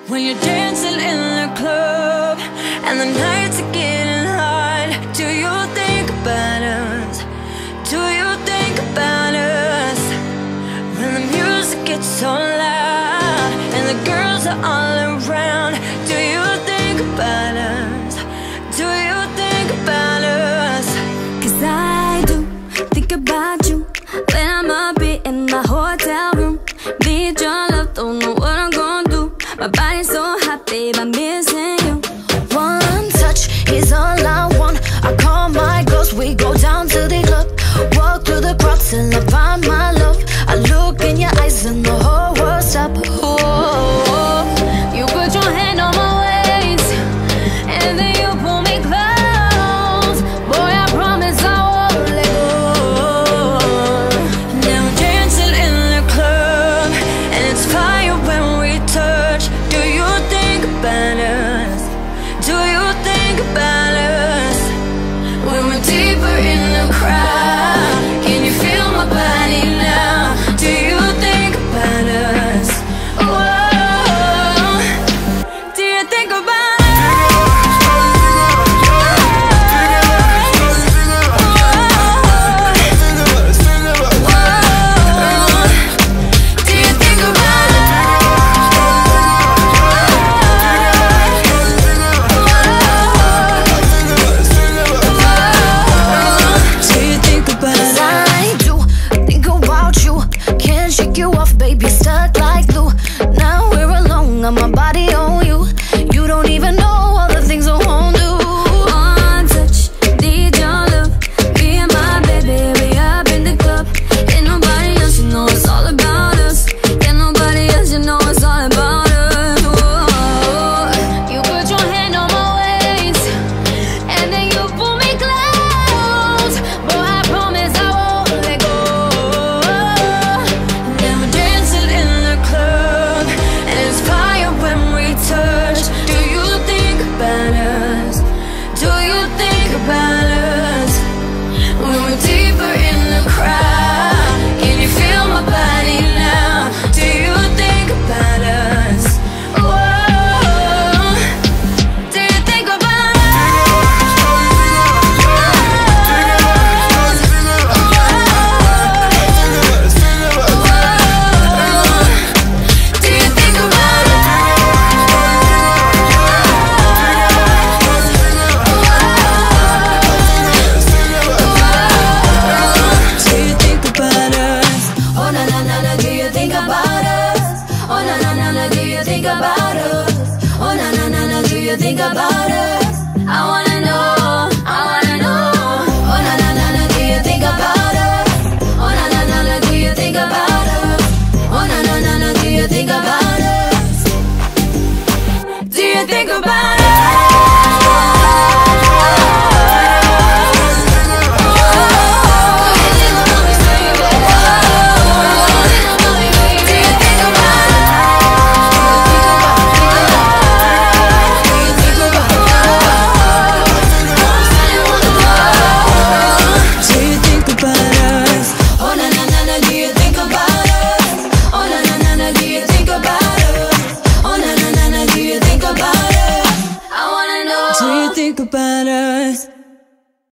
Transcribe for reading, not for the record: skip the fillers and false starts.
When you're dancing in the club and the nights are getting hot, do you think about us? Do you think about us? When the music gets so loud and the girls are all around, do you think about us? Do you think about us? 'Cause I do think about you when I'm up in my hotel room. Need your love, don't know what I'm gonna do. My body's so hot, babe, I'm missing you. One touch is all I want. I call my girls, we go down to the club. Walk through the crowd till I find my love. I look in your eyes and the whole world stop. Oh, you put your hand on my waist and then you pull me close. Boy, I promise I won't let go. Now we're dancing in the club and it's fire when we touch. Do you think about us? Do you think about us? When we're deeper in the crowd, can you feel my body now? Do you think about us? Oh, do you think about us? Do you think about I do think about you. Can't shake you off, baby, stuck like glue. Now we're alone, got my body on you. You don't even know all the things I won't do. One touch, need your love. Me and my baby, we up in the club. Ain't nobody else, you know it's all about us. Ain't nobody else, you know it's all about us. Oh, you put your hand on my waist and then you pull me close. Boy, I promise I won't let go. Now we're dancing in the club and it's fire when we touch. Do you think about us? Do you think about us? When we're deeper in the crowd, can you feel my body now? Do you think about us? Oh, do you think about us? Do you think about us? Do you think about us? Oh na na na na, do you think about us? Oh na na na na, do you think about us? Oh na na na na, do you think about us?